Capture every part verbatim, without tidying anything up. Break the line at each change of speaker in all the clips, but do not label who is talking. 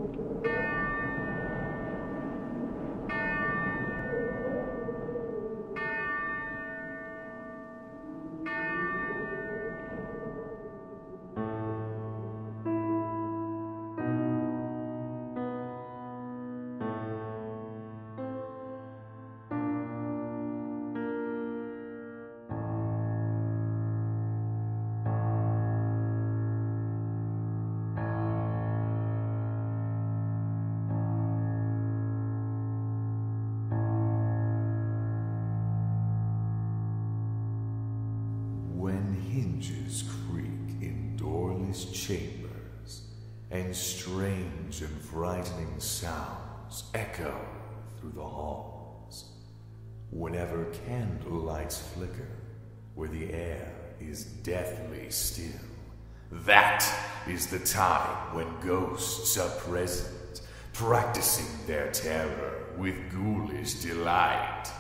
Hinges creak in doorless chambers, and strange and frightening sounds echo through the halls. Whenever candle lights flicker, where the air is deathly still, that is the time when ghosts are present, practicing their terror with ghoulish delight.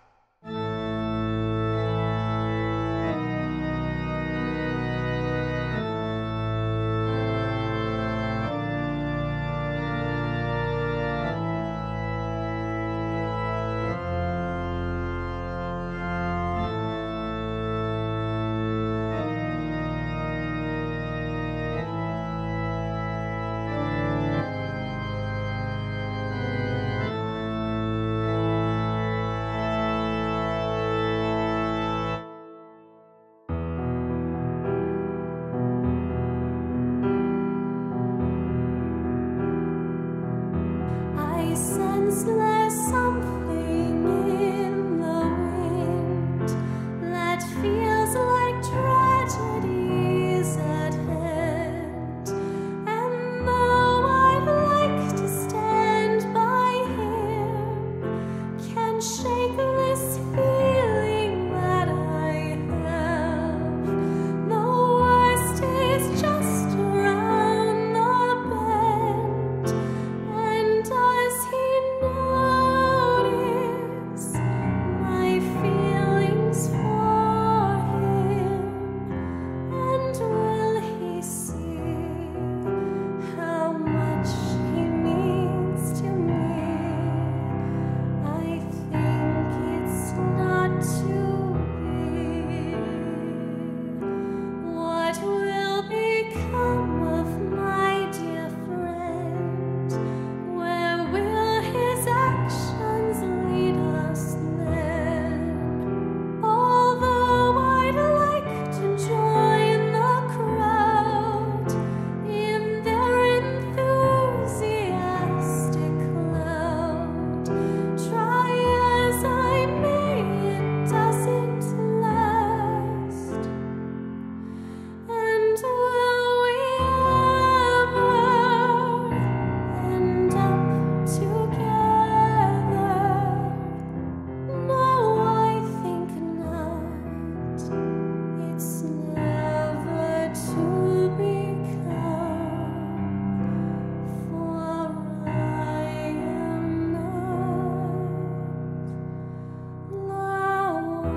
There's something in the wind that feels like tragedies at hand. And though I'd like to stand by him, can't shake this feeling that I have. The worst is just around the bend. And does he notice my feelings for him? And will he see how much he means to me? I think it's not to be. What will become of my dear friend? Where will his actions lead us then? Although I'd like to join the crowd in their enthusiastic cloud, try as I may, it doesn't last. And will we ever end up together? No, I think not. It's never to become, for I am not the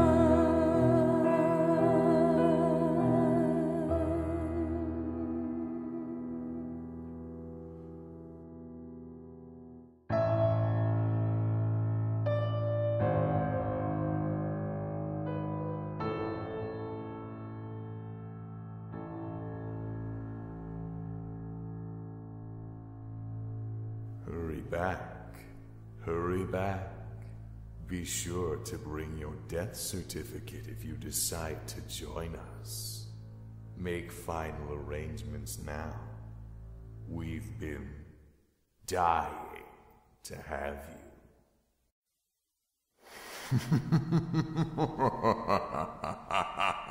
Hurry back, hurry back. Be sure to bring your death certificate if you decide to join us. Make final arrangements now. We've been dying to have you.